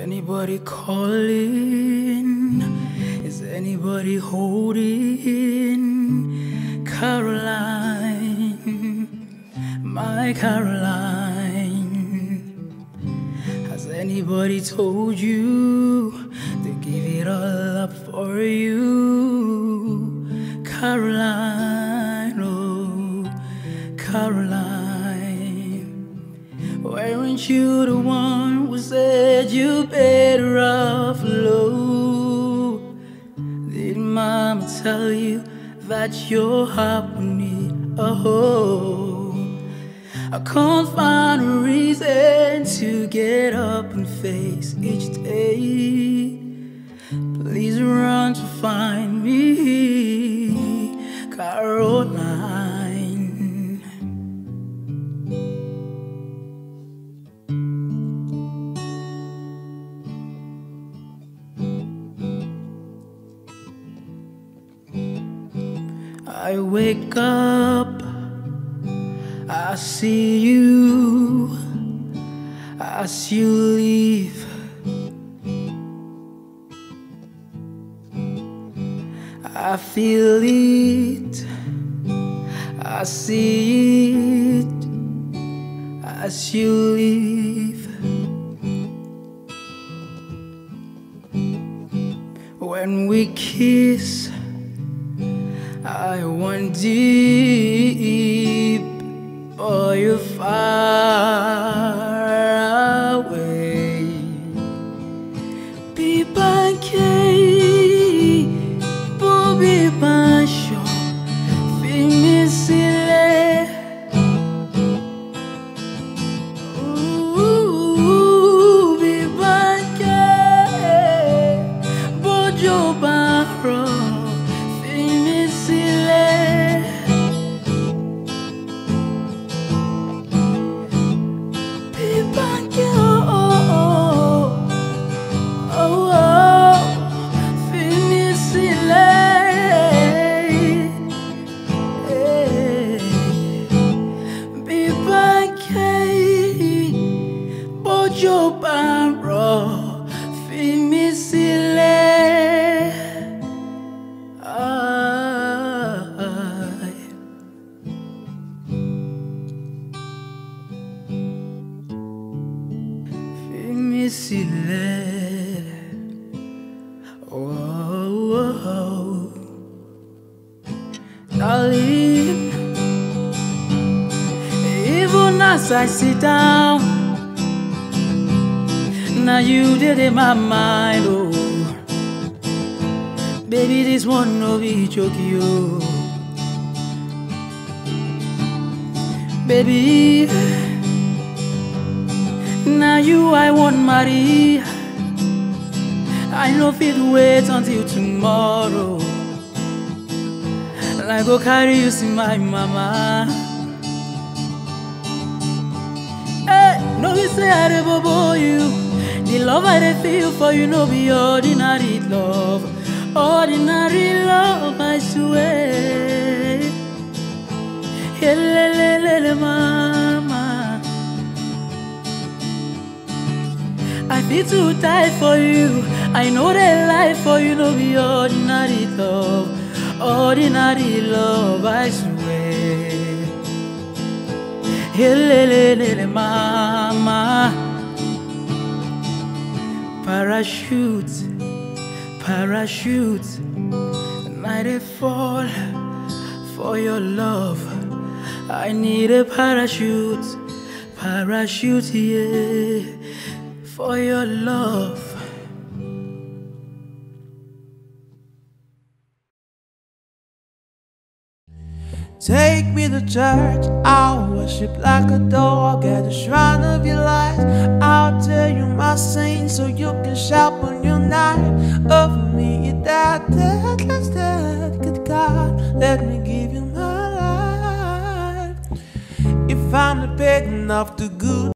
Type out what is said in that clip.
anybody calling? Is anybody holding? Caroline, my Caroline. Has anybody told you to give it all up for you? Caroline, oh, Caroline. Weren't you the one who said you better off low? Did Mama tell you that your heart would need a home? I can't find a reason to get up and face each day. Please run to find me, Caroline. I wake up, I see you as you leave. I feel it, I see it as you leave. When we kiss, I went deep, but you're far away. Bibanke, Bibanke, Freeme sile. Ooh, Bibanke, Bojo Baro. Freeme sile. Freeme sile. Oh, darling, even as I sit down, now you did in my mind, oh. Baby, this one no be joke, you. Baby, now you I want marry. I know fit wait until tomorrow. I go carry you see my mama. Hey, no we say I dey bobo you. The love I dey feel for you no be ordinary love. Ordinary love, I swear. Helelele mama, I feel to die for you. I know that life for you no be ordinary love. Ordinary love, I swear. Helelele mama. Parachute, parachute, and I dey fall for your love. I need a parachute, parachute, yeah, for your love. Take me to church, I'll worship like a dog at the shrine of your light. I'll tell you my sins so you can shout when you're not of me. That good God, let me give you my life. If I'm not big enough to good